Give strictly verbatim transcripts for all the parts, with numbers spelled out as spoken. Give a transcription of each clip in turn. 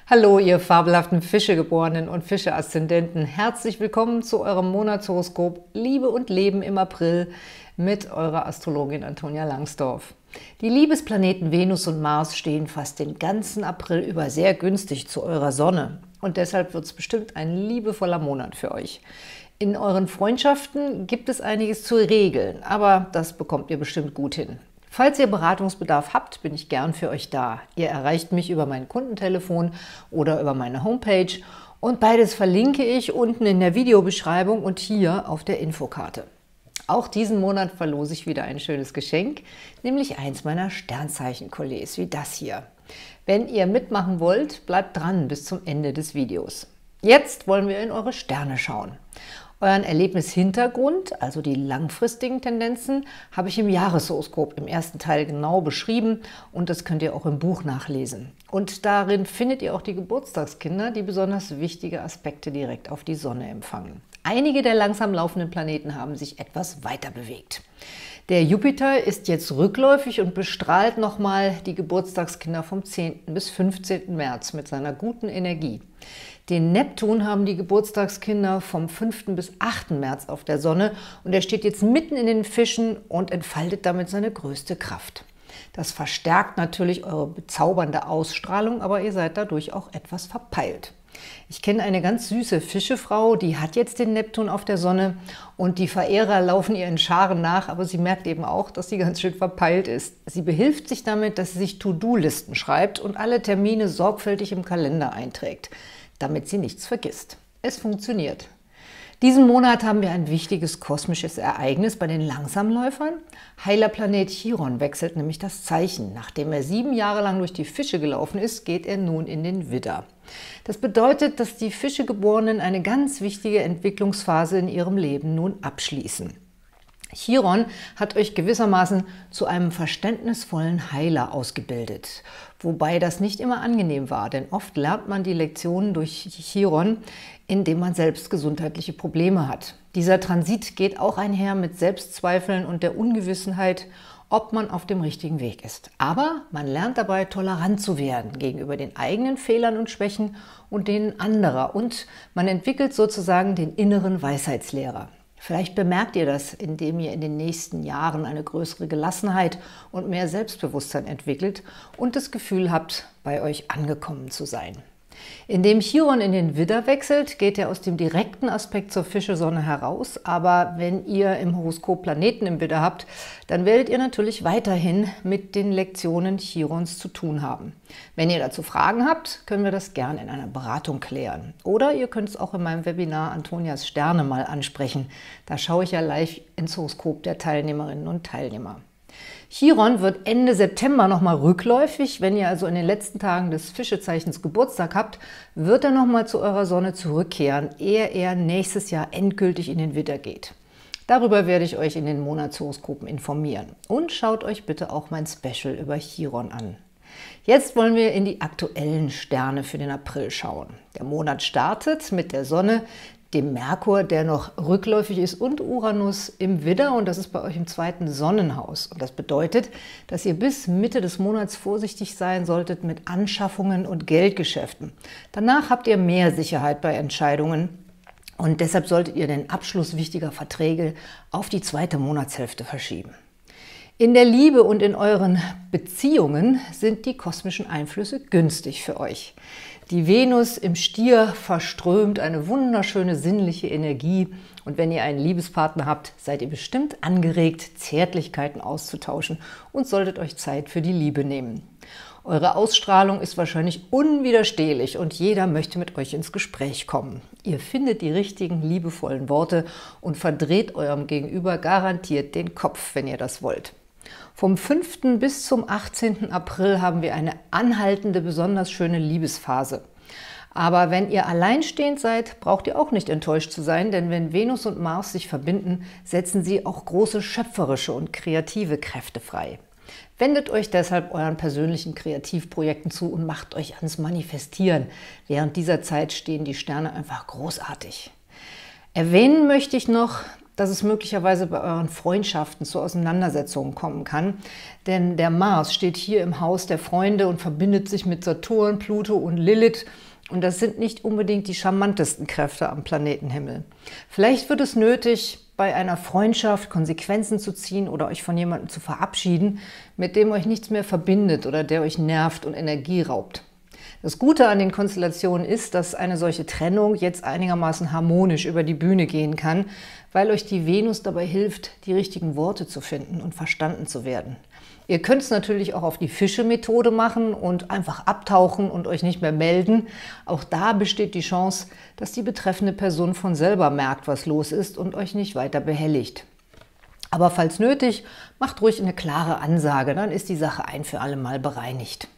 Hallo, ihr fabelhaften Fischegeborenen und Fische-Aszendenten. Herzlich willkommen zu eurem Monatshoroskop Liebe und Leben im April mit eurer Astrologin Antonia Langsdorf. Die Liebesplaneten Venus und Mars stehen fast den ganzen April über sehr günstig zu eurer Sonne. Und deshalb wird es bestimmt ein liebevoller Monat für euch. In euren Freundschaften gibt es einiges zu regeln, aber das bekommt ihr bestimmt gut hin. Falls ihr Beratungsbedarf habt, bin ich gern für euch da. Ihr erreicht mich über mein Kundentelefon oder über meine Homepage und beides verlinke ich unten in der Videobeschreibung und hier auf der Infokarte. Auch diesen Monat verlose ich wieder ein schönes Geschenk, nämlich eins meiner Sternzeichen-Kollegs, wie das hier. Wenn ihr mitmachen wollt, bleibt dran bis zum Ende des Videos. Jetzt wollen wir in eure Sterne schauen. Euren Erlebnishintergrund, also die langfristigen Tendenzen, habe ich im Jahreshoroskop im ersten Teil genau beschrieben und das könnt ihr auch im Buch nachlesen. Und darin findet ihr auch die Geburtstagskinder, die besonders wichtige Aspekte direkt auf die Sonne empfangen. Einige der langsam laufenden Planeten haben sich etwas weiter bewegt. Der Jupiter ist jetzt rückläufig und bestrahlt nochmal die Geburtstagskinder vom zehnten bis fünfzehnten März mit seiner guten Energie. Den Neptun haben die Geburtstagskinder vom fünften bis achten März auf der Sonne und er steht jetzt mitten in den Fischen und entfaltet damit seine größte Kraft. Das verstärkt natürlich eure bezaubernde Ausstrahlung, aber ihr seid dadurch auch etwas verpeilt. Ich kenne eine ganz süße Fischefrau, die hat jetzt den Neptun auf der Sonne und die Verehrer laufen ihr in Scharen nach, aber sie merkt eben auch, dass sie ganz schön verpeilt ist. Sie behilft sich damit, dass sie sich To-Do-Listen schreibt und alle Termine sorgfältig im Kalender einträgt, damit sie nichts vergisst. Es funktioniert. Diesen Monat haben wir ein wichtiges kosmisches Ereignis bei den Langsamläufern. Heilerplanet Chiron wechselt nämlich das Zeichen. Nachdem er sieben Jahre lang durch die Fische gelaufen ist, geht er nun in den Widder. Das bedeutet, dass die Fischegeborenen eine ganz wichtige Entwicklungsphase in ihrem Leben nun abschließen. Chiron hat euch gewissermaßen zu einem verständnisvollen Heiler ausgebildet, wobei das nicht immer angenehm war, denn oft lernt man die Lektionen durch Chiron, indem man selbst gesundheitliche Probleme hat. Dieser Transit geht auch einher mit Selbstzweifeln und der Ungewissenheit, ob man auf dem richtigen Weg ist. Aber man lernt dabei, tolerant zu werden gegenüber den eigenen Fehlern und Schwächen und denen anderer und man entwickelt sozusagen den inneren Weisheitslehrer. Vielleicht bemerkt ihr das, indem ihr in den nächsten Jahren eine größere Gelassenheit und mehr Selbstbewusstsein entwickelt und das Gefühl habt, bei euch angekommen zu sein. Indem Chiron in den Widder wechselt, geht er aus dem direkten Aspekt zur Fischesonne heraus, aber wenn ihr im Horoskop Planeten im Widder habt, dann werdet ihr natürlich weiterhin mit den Lektionen Chirons zu tun haben. Wenn ihr dazu Fragen habt, können wir das gern in einer Beratung klären. Oder ihr könnt es auch in meinem Webinar Antonias Sterne mal ansprechen. Da schaue ich ja live ins Horoskop der Teilnehmerinnen und Teilnehmer. Chiron wird Ende September nochmal rückläufig. Wenn ihr also in den letzten Tagen des Fischezeichens Geburtstag habt, wird er nochmal zu eurer Sonne zurückkehren, ehe er nächstes Jahr endgültig in den Widder geht. Darüber werde ich euch in den Monatshoroskopen informieren. Und schaut euch bitte auch mein Special über Chiron an. Jetzt wollen wir in die aktuellen Sterne für den April schauen. Der Monat startet mit der Sonne, dem Merkur, der noch rückläufig ist, und Uranus im Widder und das ist bei euch im zweiten Sonnenhaus. Und das bedeutet, dass ihr bis Mitte des Monats vorsichtig sein solltet mit Anschaffungen und Geldgeschäften. Danach habt ihr mehr Sicherheit bei Entscheidungen und deshalb solltet ihr den Abschluss wichtiger Verträge auf die zweite Monatshälfte verschieben. In der Liebe und in euren Beziehungen sind die kosmischen Einflüsse günstig für euch. Die Venus im Stier verströmt eine wunderschöne sinnliche Energie und wenn ihr einen Liebespartner habt, seid ihr bestimmt angeregt, Zärtlichkeiten auszutauschen und solltet euch Zeit für die Liebe nehmen. Eure Ausstrahlung ist wahrscheinlich unwiderstehlich und jeder möchte mit euch ins Gespräch kommen. Ihr findet die richtigen, liebevollen Worte und verdreht eurem Gegenüber garantiert den Kopf, wenn ihr das wollt. Vom fünften bis zum achtzehnten April haben wir eine anhaltende, besonders schöne Liebesphase. Aber wenn ihr alleinstehend seid, braucht ihr auch nicht enttäuscht zu sein, denn wenn Venus und Mars sich verbinden, setzen sie auch große schöpferische und kreative Kräfte frei. Wendet euch deshalb euren persönlichen Kreativprojekten zu und macht euch ans Manifestieren. Während dieser Zeit stehen die Sterne einfach großartig. Erwähnen möchte ich noch, dass es möglicherweise bei euren Freundschaften zu Auseinandersetzungen kommen kann. Denn der Mars steht hier im Haus der Freunde und verbindet sich mit Saturn, Pluto und Lilith. Und das sind nicht unbedingt die charmantesten Kräfte am Planetenhimmel. Vielleicht wird es nötig, bei einer Freundschaft Konsequenzen zu ziehen oder euch von jemandem zu verabschieden, mit dem euch nichts mehr verbindet oder der euch nervt und Energie raubt. Das Gute an den Konstellationen ist, dass eine solche Trennung jetzt einigermaßen harmonisch über die Bühne gehen kann, weil euch die Venus dabei hilft, die richtigen Worte zu finden und verstanden zu werden. Ihr könnt es natürlich auch auf die Fische-Methode machen und einfach abtauchen und euch nicht mehr melden. Auch da besteht die Chance, dass die betreffende Person von selber merkt, was los ist und euch nicht weiter behelligt. Aber falls nötig, macht ruhig eine klare Ansage, dann ist die Sache ein für alle Mal bereinigt.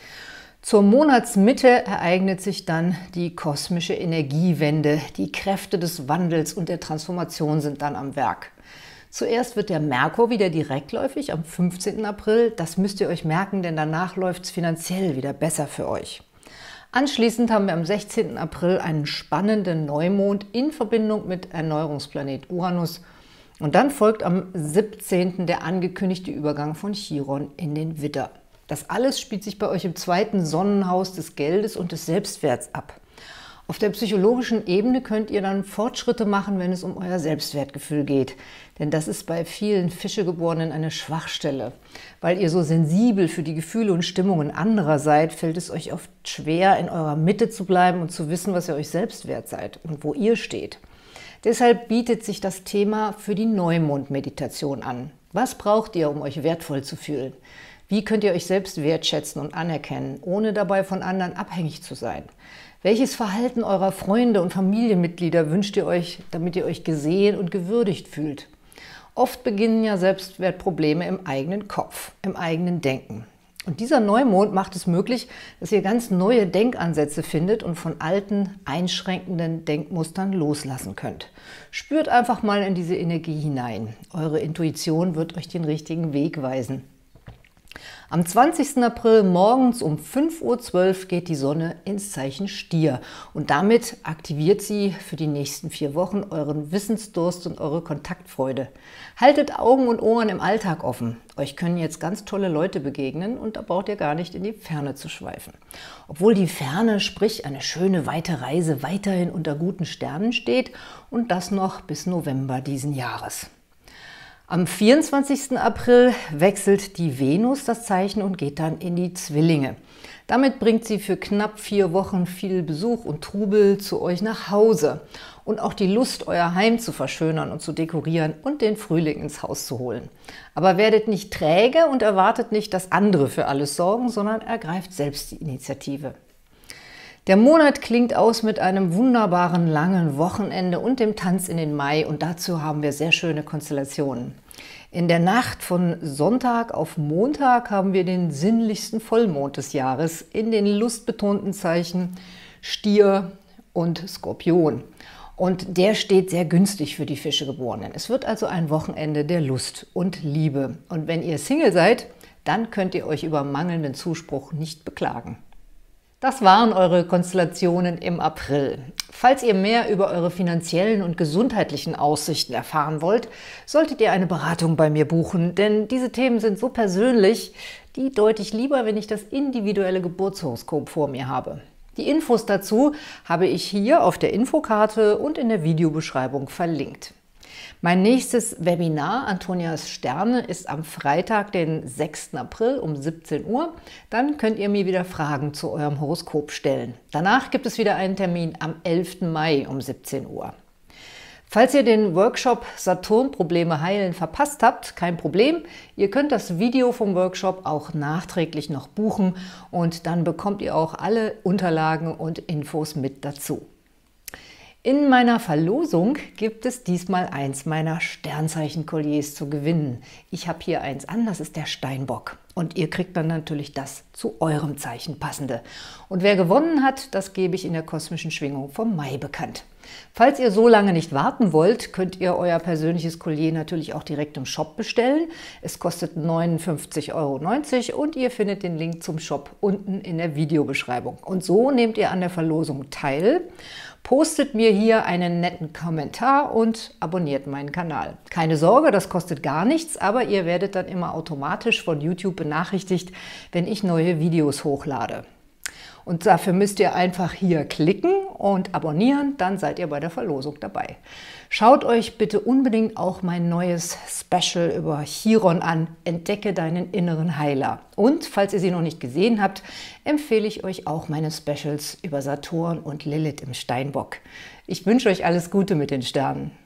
Zur Monatsmitte ereignet sich dann die kosmische Energiewende. Die Kräfte des Wandels und der Transformation sind dann am Werk. Zuerst wird der Merkur wieder direktläufig am fünfzehnten April. Das müsst ihr euch merken, denn danach läuft es finanziell wieder besser für euch. Anschließend haben wir am sechzehnten April einen spannenden Neumond in Verbindung mit Erneuerungsplanet Uranus. Und dann folgt am siebzehnten der angekündigte Übergang von Chiron in den Widder. Das alles spielt sich bei euch im zweiten Sonnenhaus des Geldes und des Selbstwerts ab. Auf der psychologischen Ebene könnt ihr dann Fortschritte machen, wenn es um euer Selbstwertgefühl geht. Denn das ist bei vielen Fischegeborenen eine Schwachstelle. Weil ihr so sensibel für die Gefühle und Stimmungen anderer seid, fällt es euch oft schwer, in eurer Mitte zu bleiben und zu wissen, was ihr euch selbst wert seid und wo ihr steht. Deshalb bietet sich das Thema für die Neumond-Meditation an. Was braucht ihr, um euch wertvoll zu fühlen? Wie könnt ihr euch selbst wertschätzen und anerkennen, ohne dabei von anderen abhängig zu sein? Welches Verhalten eurer Freunde und Familienmitglieder wünscht ihr euch, damit ihr euch gesehen und gewürdigt fühlt? Oft beginnen ja Selbstwertprobleme im eigenen Kopf, im eigenen Denken. Und dieser Neumond macht es möglich, dass ihr ganz neue Denkansätze findet und von alten, einschränkenden Denkmustern loslassen könnt. Spürt einfach mal in diese Energie hinein. Eure Intuition wird euch den richtigen Weg weisen. Am zwanzigsten April morgens um fünf Uhr zwölf geht die Sonne ins Zeichen Stier und damit aktiviert sie für die nächsten vier Wochen euren Wissensdurst und eure Kontaktfreude. Haltet Augen und Ohren im Alltag offen. Euch können jetzt ganz tolle Leute begegnen und da braucht ihr gar nicht in die Ferne zu schweifen. Obwohl die Ferne, sprich eine schöne weite Reise, weiterhin unter guten Sternen steht und das noch bis November diesen Jahres. Am vierundzwanzigsten April wechselt die Venus das Zeichen und geht dann in die Zwillinge. Damit bringt sie für knapp vier Wochen viel Besuch und Trubel zu euch nach Hause und auch die Lust, euer Heim zu verschönern und zu dekorieren und den Frühling ins Haus zu holen. Aber werdet nicht träge und erwartet nicht, dass andere für alles sorgen, sondern ergreift selbst die Initiative. Der Monat klingt aus mit einem wunderbaren langen Wochenende und dem Tanz in den Mai und dazu haben wir sehr schöne Konstellationen. In der Nacht von Sonntag auf Montag haben wir den sinnlichsten Vollmond des Jahres in den lustbetonten Zeichen Stier und Skorpion. Und der steht sehr günstig für die Fischegeborenen. Es wird also ein Wochenende der Lust und Liebe. Und wenn ihr Single seid, dann könnt ihr euch über mangelnden Zuspruch nicht beklagen. Das waren eure Konstellationen im April. Falls ihr mehr über eure finanziellen und gesundheitlichen Aussichten erfahren wollt, solltet ihr eine Beratung bei mir buchen, denn diese Themen sind so persönlich, die deute ich lieber, wenn ich das individuelle Geburtshoroskop vor mir habe. Die Infos dazu habe ich hier auf der Infokarte und in der Videobeschreibung verlinkt. Mein nächstes Webinar, Antonias Sterne, ist am Freitag, den sechsten April um siebzehn Uhr. Dann könnt ihr mir wieder Fragen zu eurem Horoskop stellen. Danach gibt es wieder einen Termin am elften Mai um siebzehn Uhr. Falls ihr den Workshop Saturn-Probleme heilen verpasst habt, kein Problem. Ihr könnt das Video vom Workshop auch nachträglich noch buchen und dann bekommt ihr auch alle Unterlagen und Infos mit dazu. In meiner Verlosung gibt es diesmal eins meiner Sternzeichen-Kolliers zu gewinnen. Ich habe hier eins an, das ist der Steinbock. Und ihr kriegt dann natürlich das zu eurem Zeichen passende. Und wer gewonnen hat, das gebe ich in der kosmischen Schwingung vom Mai bekannt. Falls ihr so lange nicht warten wollt, könnt ihr euer persönliches Collier natürlich auch direkt im Shop bestellen. Es kostet neunundfünfzig Euro neunzig und ihr findet den Link zum Shop unten in der Videobeschreibung. Und so nehmt ihr an der Verlosung teil, postet mir hier einen netten Kommentar und abonniert meinen Kanal. Keine Sorge, das kostet gar nichts, aber ihr werdet dann immer automatisch von YouTube benachrichtigt, wenn ich neue Videos hochlade. Und dafür müsst ihr einfach hier klicken und abonnieren, dann seid ihr bei der Verlosung dabei. Schaut euch bitte unbedingt auch mein neues Special über Chiron an, Entdecke deinen inneren Heiler. Und falls ihr sie noch nicht gesehen habt, empfehle ich euch auch meine Specials über Saturn und Lilith im Steinbock. Ich wünsche euch alles Gute mit den Sternen.